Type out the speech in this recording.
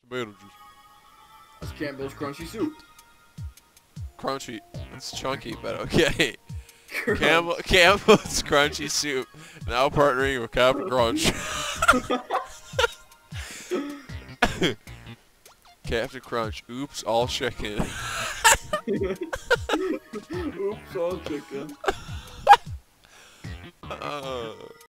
Tomato juice. That's Campbell's crunchy soup. Crunchy. It's chunky, but okay. Crunch. Campbell's crunchy soup. Now partnering with Captain Crunch. Captain Crunch. Oops, all chicken. Oops, all chicken.